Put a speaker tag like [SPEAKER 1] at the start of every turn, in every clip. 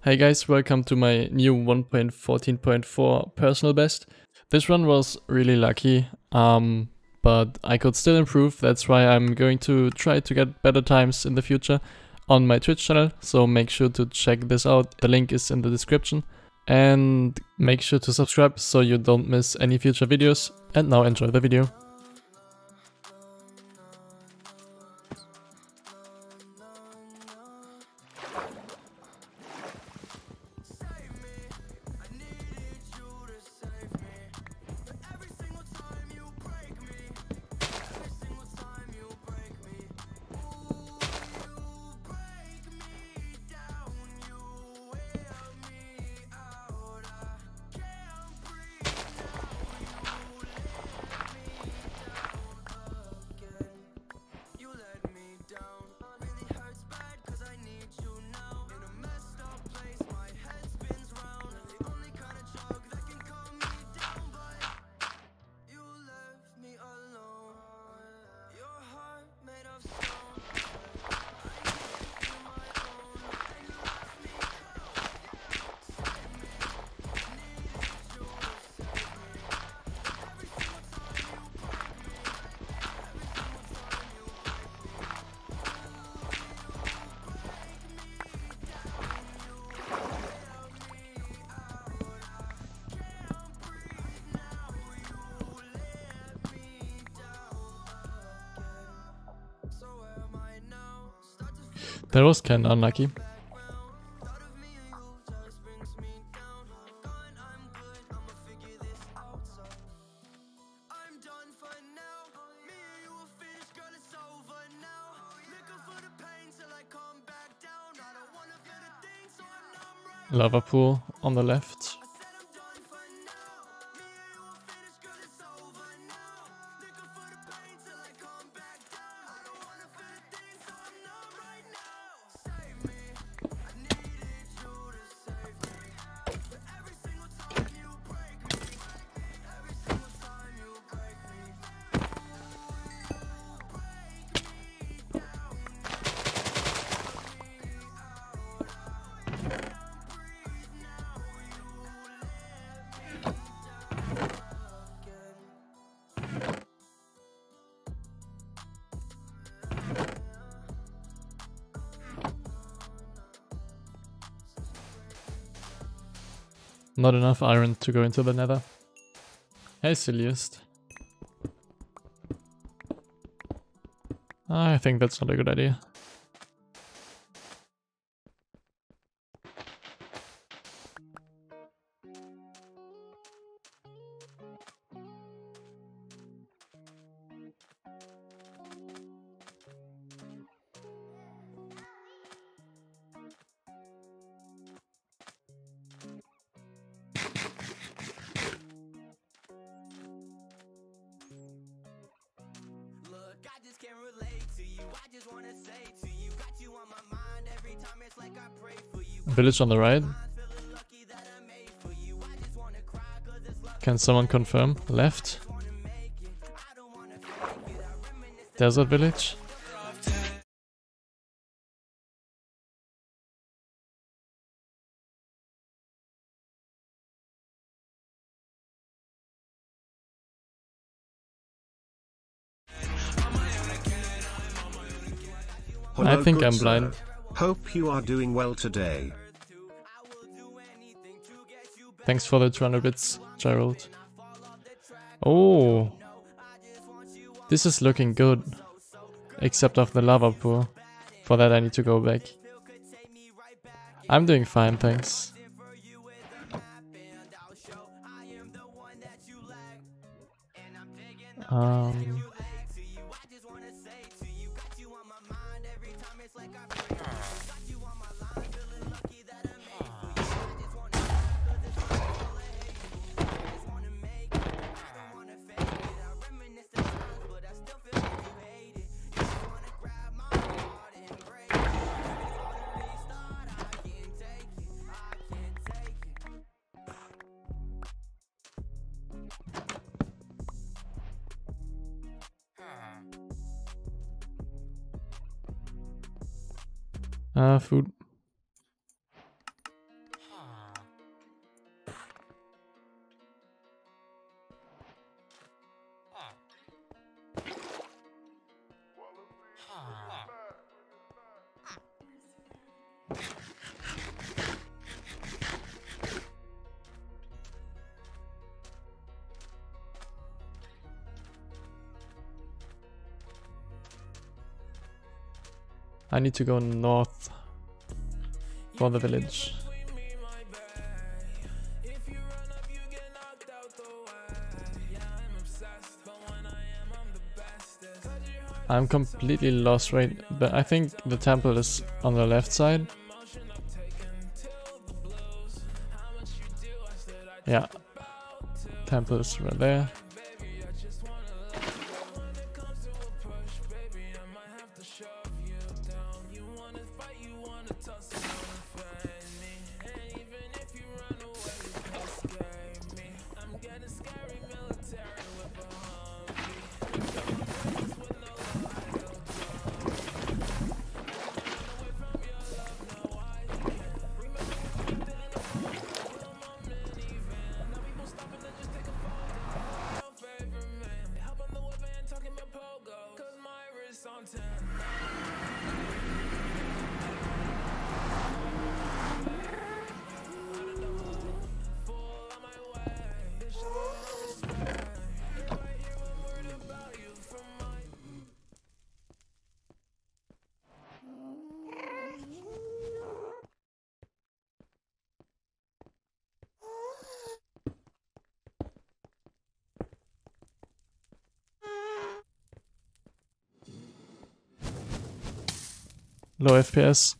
[SPEAKER 1] Hey guys, welcome to my new 1.14.4 personal best. This run was really lucky, but I could still improve. That's why I'm going to try to get better times in the future on my Twitch channel, so make sure to check this out. The link is in the description. And make sure to subscribe so you don't miss any future videos. And now enjoy the video. That was kinda unlucky. Lava pool on the left. Not enough iron to go into the nether. Hey, silliest. I think that's not a good idea.
[SPEAKER 2] Can't relate to you. I just wanna say to you, got you on my mind every time. It's like I pray for you.
[SPEAKER 1] Village on the right. Can someone confirm? Left. Desert village.
[SPEAKER 3] Hello,
[SPEAKER 1] I think
[SPEAKER 3] good
[SPEAKER 1] I'm
[SPEAKER 3] sir.
[SPEAKER 1] blind.
[SPEAKER 3] Hope you are doing well today.
[SPEAKER 1] Thanks for the 200 bits, Gerald. Oh, this is looking good. Except of the lava pool. For that I need to go back. I'm doing fine, thanks. Food. I need to go north for the village. I'm completely lost right, but I think the temple is on the left side. Yeah, temple is right there. Low FPS.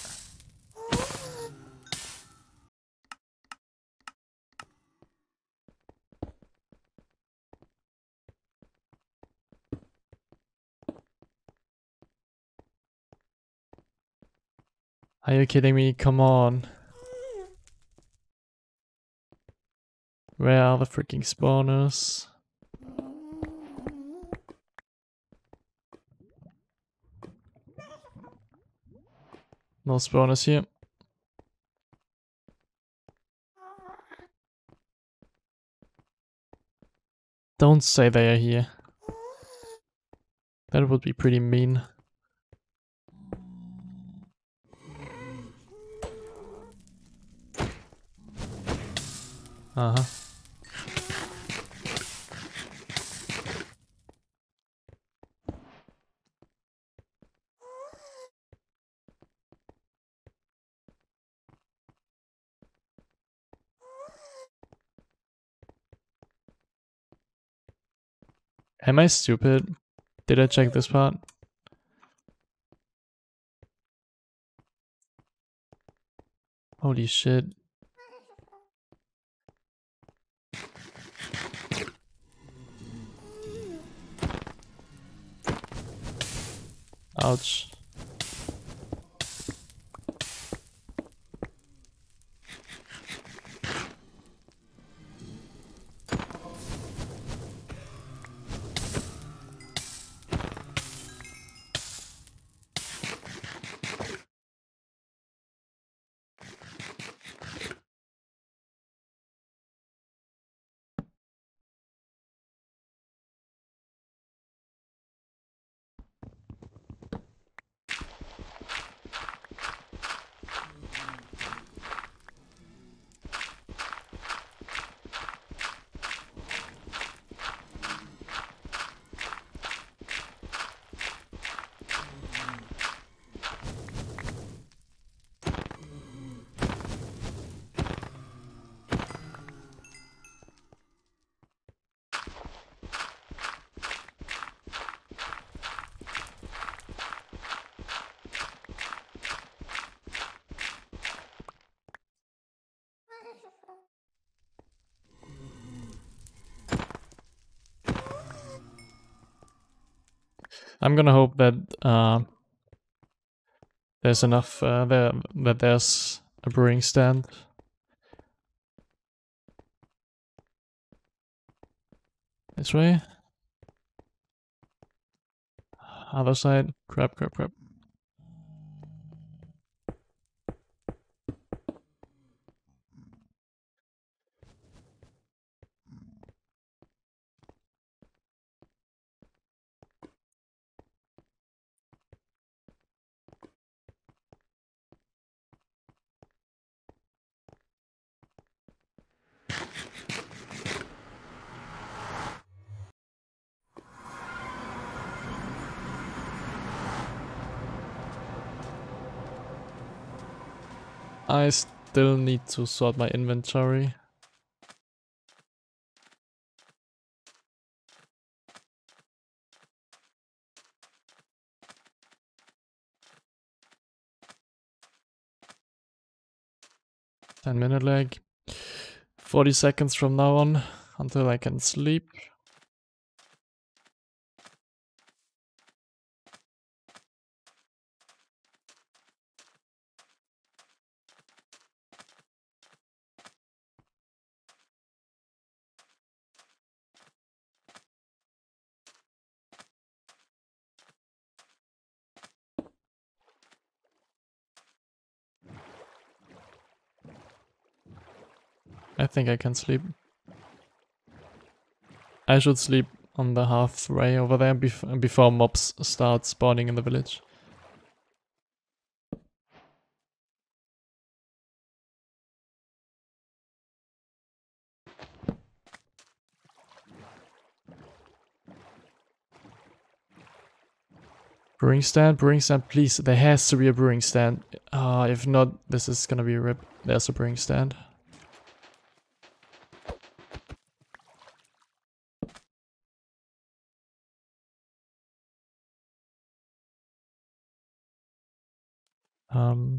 [SPEAKER 1] Are you kidding me? Come on. Where are the freaking spawners? No spawners here. Don't say they are here. That would be pretty mean. Uh-huh. Am I stupid? Did I check this part? Holy shit. Ouch. I'm gonna hope that there's enough there that there's a brewing stand. This way. Other side. Crap, crap, crap. I still need to sort my inventory. Ten-minute lag. 40 seconds from now on until I can sleep. I think I can sleep. I should sleep on the halfway over there before mobs start spawning in the village. Brewing stand, please. There has to be a brewing stand. If not, this is gonna be a rip. There's a brewing stand. Um,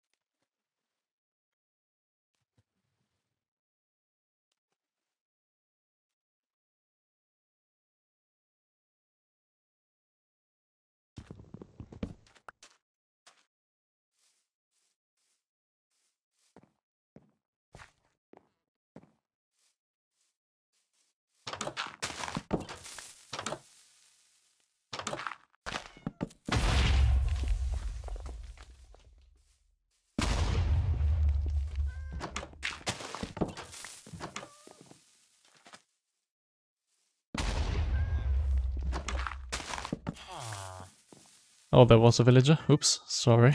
[SPEAKER 1] oh, there was a villager. Oops, sorry.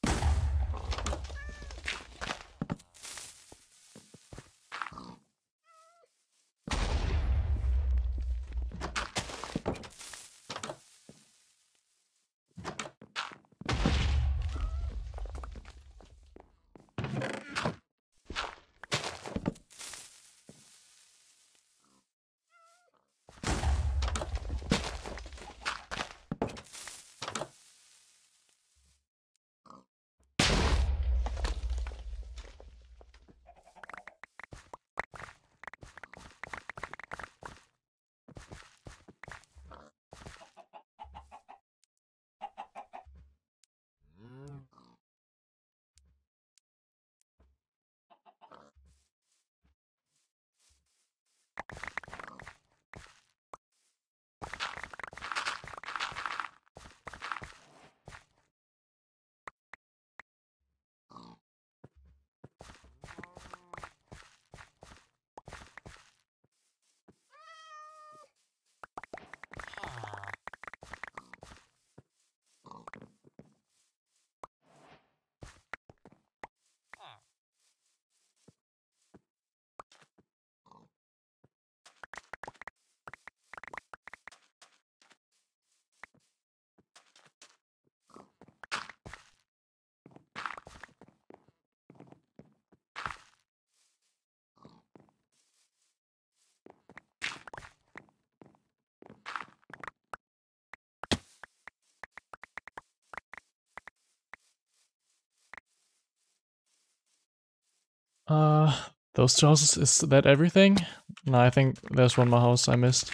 [SPEAKER 1] Those two houses, is that everything? No, I think there's one more house I missed.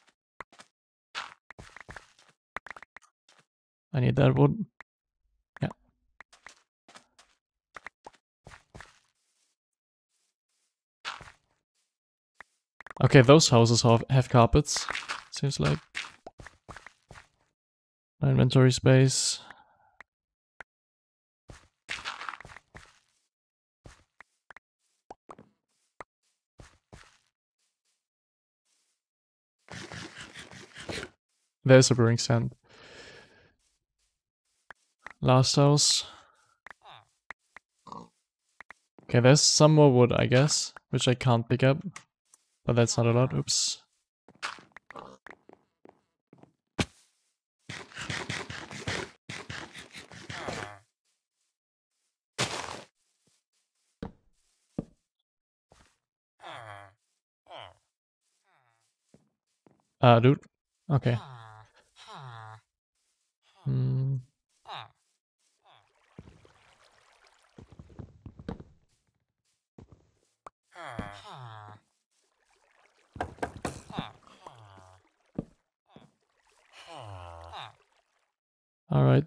[SPEAKER 1] I need that wood. Yeah. Okay, those houses have carpets, seems like. No inventory space. There's a brewing stand. Last house. Okay, there's some more wood, I guess, which I can't pick up. But that's not a lot. Oops. Dude. Okay. Hmm. All right.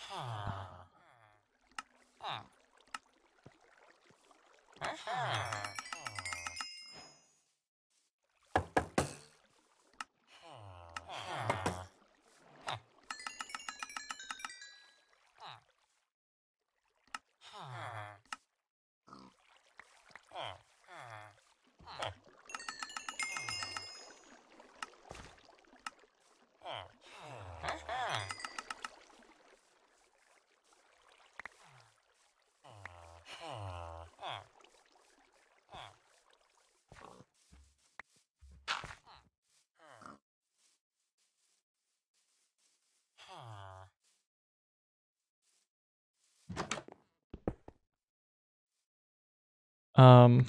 [SPEAKER 1] Um.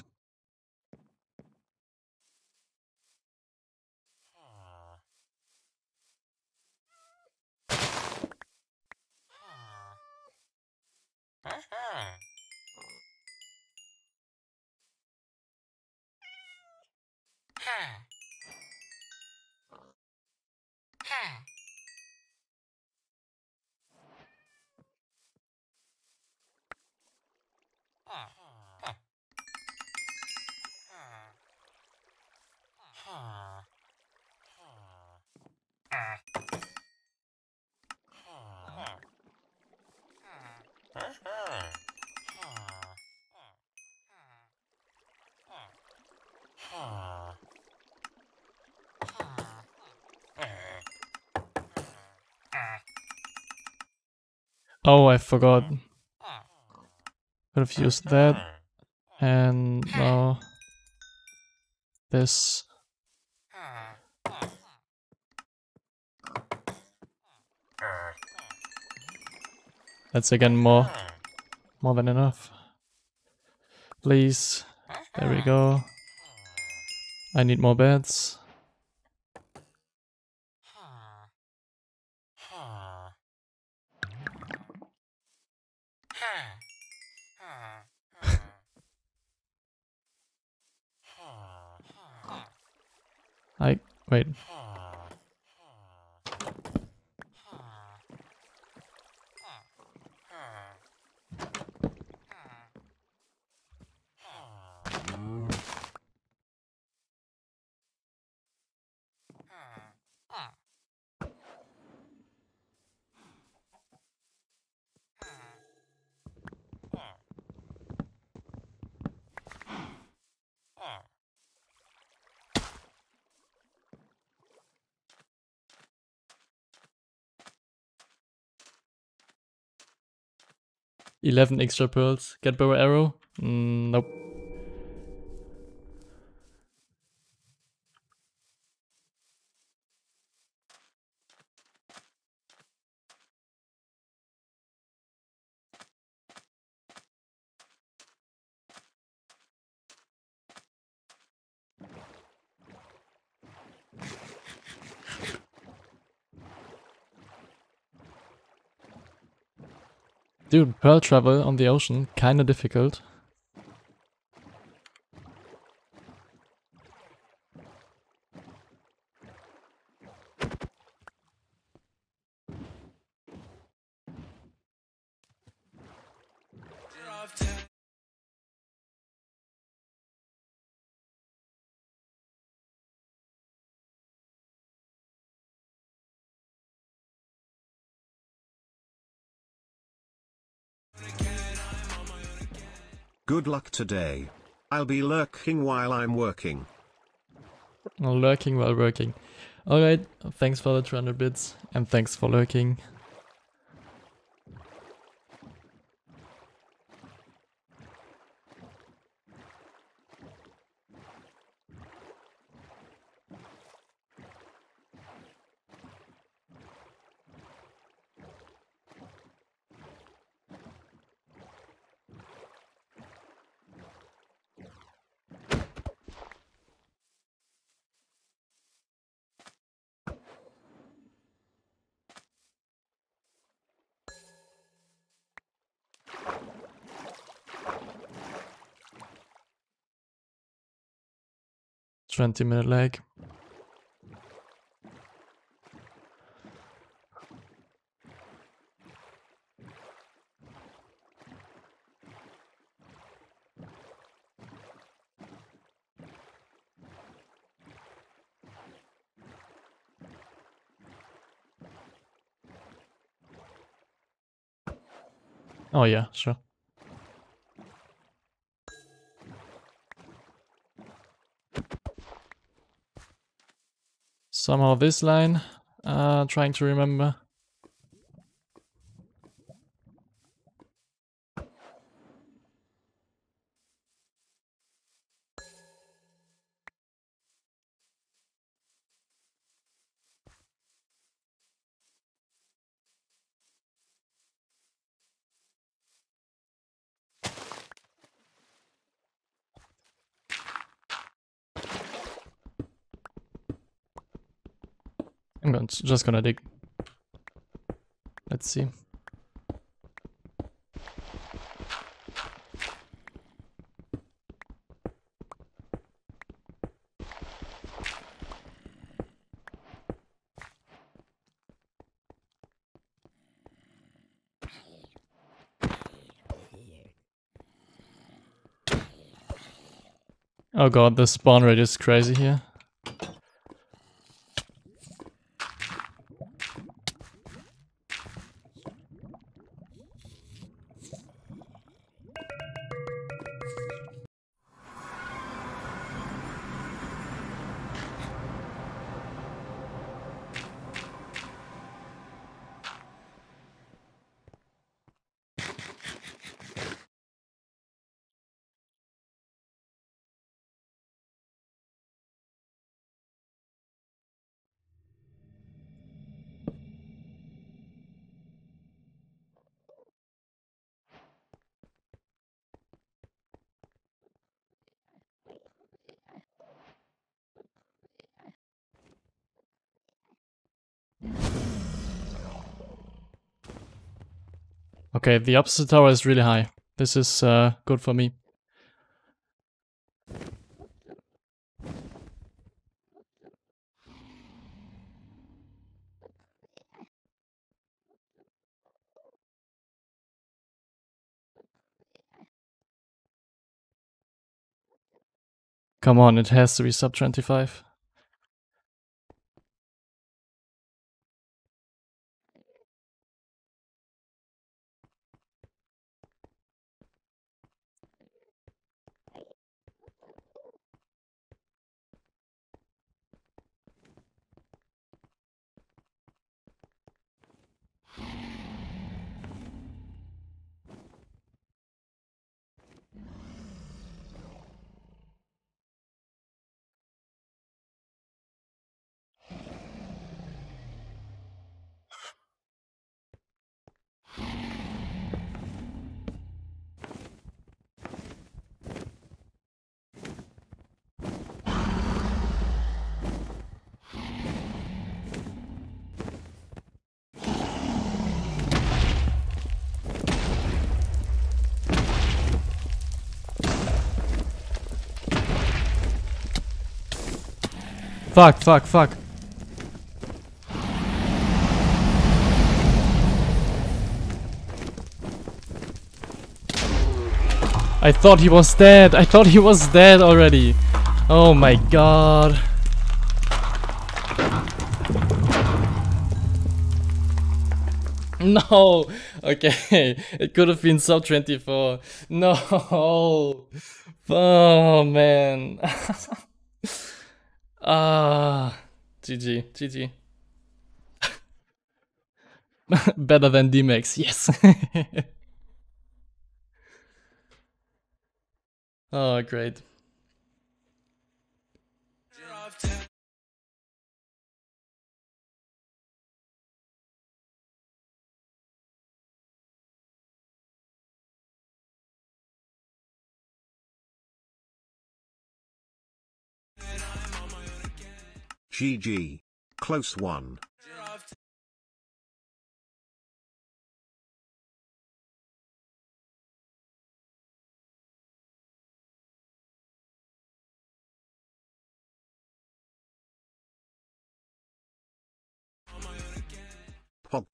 [SPEAKER 1] Oh, I forgot. Could have used that. And now this. That's again more than enough. Please. There we go. I need more beds. Wait. $11 extra pearls. Get bow arrow? Nope. Dude, pearl travel on the ocean, kinda difficult.
[SPEAKER 3] Good luck today. I'll be lurking while I'm working.
[SPEAKER 1] Lurking while working. Alright, thanks for the 200 bits, and thanks for lurking. 20-minute lag. Oh yeah, sure. Somehow this line, trying to remember. I'm just gonna dig. Let's see. Oh god, the spawn rate is crazy here. Okay, the opposite tower is really high. This is good for me. Come on, it has to be sub 25. Fuck, fuck, fuck. I thought he was dead. I thought he was dead already. Oh my god. No. Okay. It could have been sub 24. No. Oh man. GG, GG. Better than D-Max, yes. Oh, great.
[SPEAKER 3] GG. Close one.